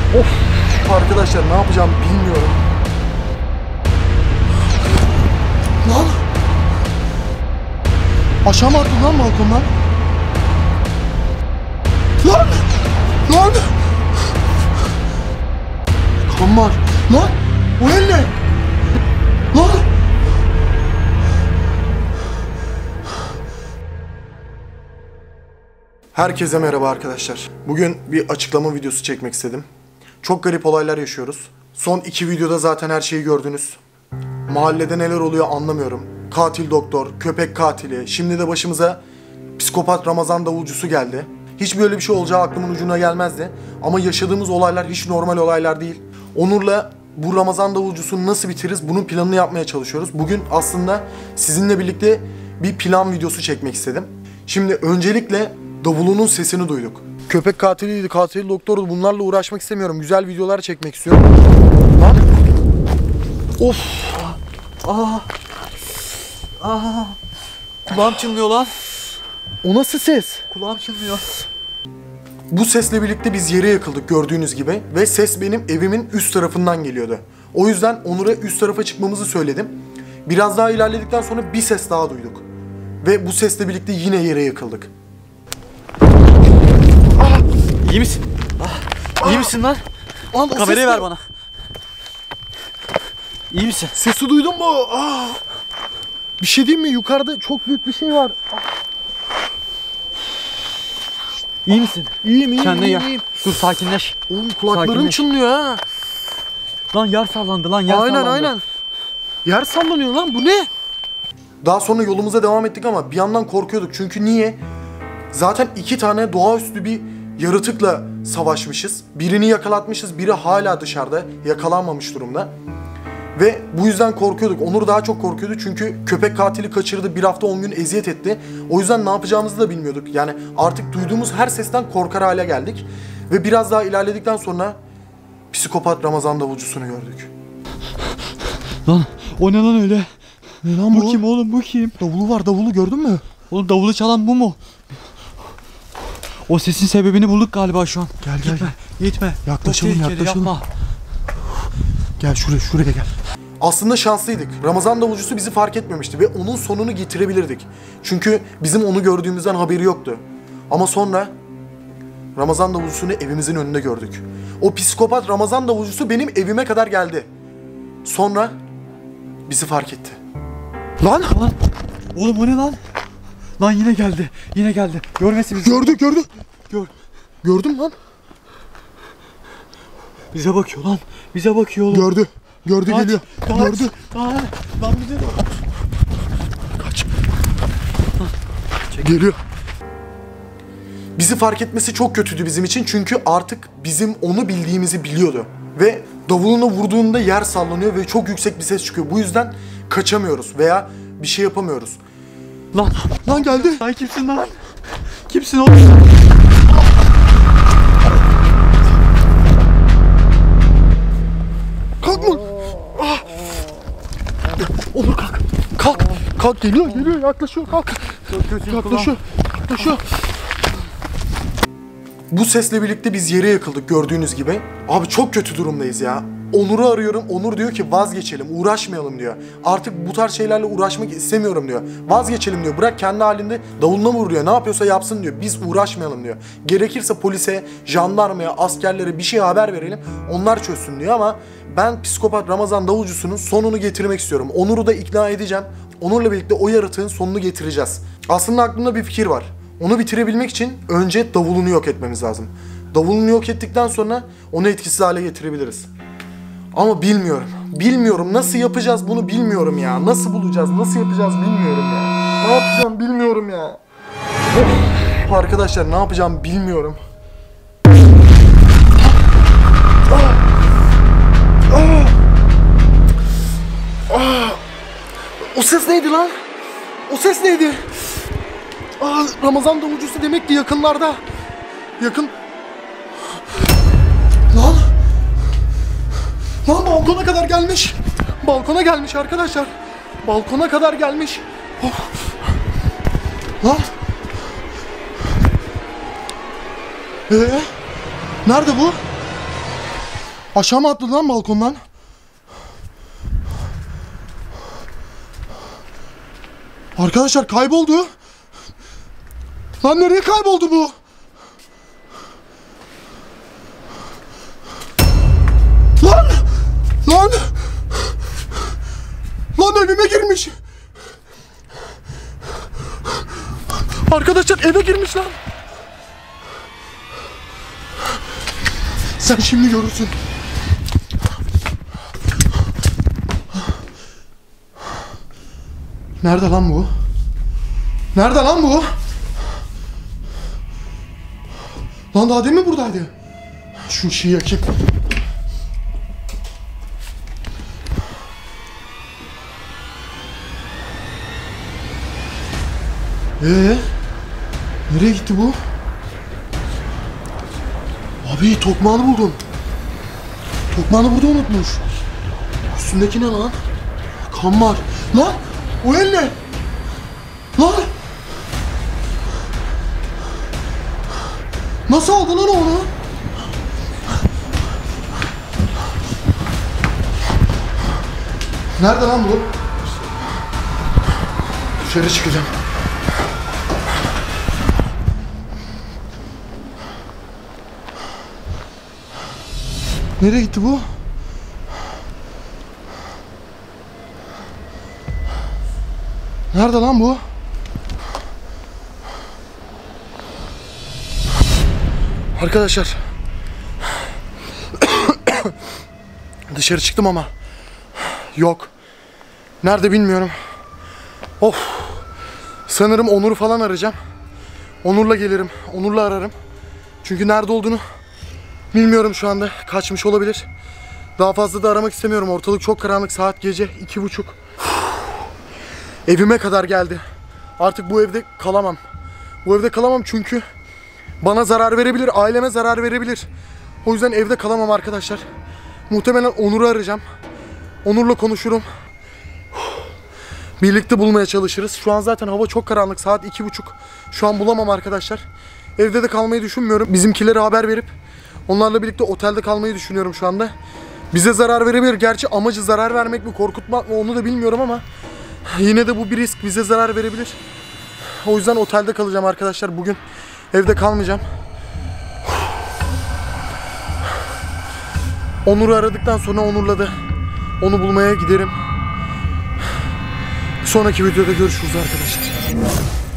Of arkadaşlar ne yapacağım bilmiyorum. Lan! Aşağı mı attın lan balkondan? Lan! Lan! Kan var. Lan! O el ne? Lan! Herkese merhaba arkadaşlar. Bugün bir açıklama videosu çekmek istedim. Çok garip olaylar yaşıyoruz. Son 2 videoda zaten her şeyi gördünüz. Mahallede neler oluyor anlamıyorum. Katil doktor, köpek katili, şimdi de başımıza psikopat Ramazan davulcusu geldi. Hiç böyle bir şey olacağı aklımın ucuna gelmezdi. Ama yaşadığımız olaylar hiç normal olaylar değil. Onur'la bu Ramazan davulcusunu nasıl bitiririz bunun planını yapmaya çalışıyoruz. Bugün aslında sizinle birlikte bir plan videosu çekmek istedim. Şimdi öncelikle davulunun sesini duyduk. Köpek katiliydi, katil doktordu. Bunlarla uğraşmak istemiyorum. Güzel videolar çekmek istiyorum. Lan! Of! Kulağım çınlıyor lan. O nasıl ses? Kulağım çınlıyor. Bu sesle birlikte biz yere yakıldık gördüğünüz gibi. Ve ses benim evimin üst tarafından geliyordu. O yüzden Onur'a üst tarafa çıkmamızı söyledim. Biraz daha ilerledikten sonra bir ses daha duyduk. Ve bu sesle birlikte yine yere yakıldık. İyi misin? İyi misin lan? Lan Kamerayı ver bana. İyi misin? Sesi duydun mu? Bir şey diyeyim mi? Yukarıda çok büyük bir şey var. İyi misin? İyiyim. Kendine gel. Dur sakinleş. Oğlum kulaklarım Sakinleş. çınlıyor ha. Lan yer sallandı lan yer sallandı. Aynen. Yer sallanıyor lan, bu ne? Daha sonra yolumuza devam ettik ama bir yandan korkuyorduk. Çünkü niye? Zaten 2 tane doğaüstü bir yaratıkla savaşmışız. Birini yakalatmışız, biri hala dışarıda, yakalanmamış durumda. Ve bu yüzden korkuyorduk. Onur daha çok korkuyordu çünkü köpek katili kaçırdı, 1 hafta 10 gün eziyet etti. O yüzden ne yapacağımızı da bilmiyorduk. Yani artık duyduğumuz her sesten korkar hale geldik. Ve biraz daha ilerledikten sonra psikopat Ramazan davulcusunu gördük. Lan o ne lan öyle? Ne lan Bu kim oğlum, bu kim? Davulu var, davulu gördün mü? Oğlum davulu çalan bu mu? O sesin sebebini bulduk galiba şu an. Gel. Gitme. Yaklaşalım. Yapma. Gel şuraya gel. Aslında şanslıydık. Ramazan davulcusu bizi fark etmemişti ve onun sonunu getirebilirdik. Çünkü bizim onu gördüğümüzden haberi yoktu. Ama sonra Ramazan davulcusunu evimizin önünde gördük. O psikopat Ramazan davulcusu benim evime kadar geldi. Sonra bizi fark etti. Lan! Oğlum o ne lan? Lan yine geldi. Görmesin bizi. Gördü. Gör. Gördüm lan. Bize bakıyor lan. Oğlum. Gördü Kaç, geliyor. Kaç. Gördü. Lan bize. Kaç. Geliyor. Bizi fark etmesi çok kötüydü bizim için çünkü artık bizim onu bildiğimizi biliyordu. Ve davuluna vurduğunda yer sallanıyor ve çok yüksek bir ses çıkıyor. Bu yüzden kaçamıyoruz veya bir şey yapamıyoruz. Lan geldi. Sen kimsin lan? Kimsin oğlum? Kalkma. Olur kalk. Kalk geliyor yaklaşıyor kalk. Yaklaşıyor. Bu sesle birlikte biz yere yakıldık gördüğünüz gibi. Abi çok kötü durumdayız ya. Onur'u arıyorum. Onur diyor ki vazgeçelim, uğraşmayalım diyor. Artık bu tarz şeylerle uğraşmak istemiyorum diyor. Vazgeçelim diyor. Bırak kendi halinde davuluna vur diyor. Ne yapıyorsa yapsın diyor. Biz uğraşmayalım diyor. Gerekirse polise, jandarmaya, askerlere bir şey haber verelim. Onlar çözsün diyor ama ben psikopat Ramazan davulcusunun sonunu getirmek istiyorum. Onur'u da ikna edeceğim. Onur'la birlikte o yaratığın sonunu getireceğiz. Aslında aklımda bir fikir var. Onu bitirebilmek için önce davulunu yok etmemiz lazım. Davulunu yok ettikten sonra onu etkisiz hale getirebiliriz. Ama bilmiyorum. Nasıl yapacağız bunu bilmiyorum ya. Nasıl bulacağız, nasıl yapacağız bilmiyorum ya. Ne yapacağım bilmiyorum ya. Of, arkadaşlar ne yapacağım bilmiyorum. O ses neydi lan? O ses neydi? Ramazan davulcusu demek ki yakınlarda. Yakın. Lan balkona kadar gelmiş. Balkona gelmiş arkadaşlar. Balkona kadar gelmiş. Lan. Nerede bu? Aşağı mı atladı lan balkondan? Arkadaşlar kayboldu. Lan nereye kayboldu bu? Lan! Lan! Lan evime girmiş. Arkadaşlar eve girmiş lan. Sen şimdi görürsün. Nerede lan bu? Nerede lan bu? Lan daha demin buradaydı. Şu ışığı yakayım. Nereye gitti bu? Abi tokmağını buldum. Tokmağını burada unutmuş. Üstündeki ne lan? Kan var. Lan! O el ne? Lan! Nasıl aldı lan onu? Nerede lan bu? Dışarı çıkacağım. Nereye gitti bu? Nerede lan bu? Arkadaşlar dışarı çıktım ama yok. Nerede bilmiyorum. Of. Sanırım Onur'u falan arayacağım. Onur'la gelirim. Onur'la ararım. Çünkü nerede olduğunu bilmiyorum şu anda. Kaçmış olabilir. Daha fazla da aramak istemiyorum. Ortalık çok karanlık. Saat gece 2:30. Evime kadar geldi. Artık bu evde kalamam. Bu evde kalamam çünkü bana zarar verebilir, aileme zarar verebilir. O yüzden evde kalamam arkadaşlar. Muhtemelen Onur'u arayacağım. Onur'la konuşurum. Birlikte bulmaya çalışırız. Şu an zaten hava çok karanlık. Saat 2:30. Şu an bulamam arkadaşlar. Evde de kalmayı düşünmüyorum. Bizimkilere haber verip onlarla birlikte otelde kalmayı düşünüyorum şu anda. Bize zarar verebilir. Gerçi amacı zarar vermek mi, korkutmak mı onu da bilmiyorum ama yine de bu bir risk. Bize zarar verebilir. O yüzden otelde kalacağım arkadaşlar bugün. Evde kalmayacağım. Onur'u aradıktan sonra Onur'la da onu bulmaya giderim. Sonraki videoda görüşürüz arkadaşlar.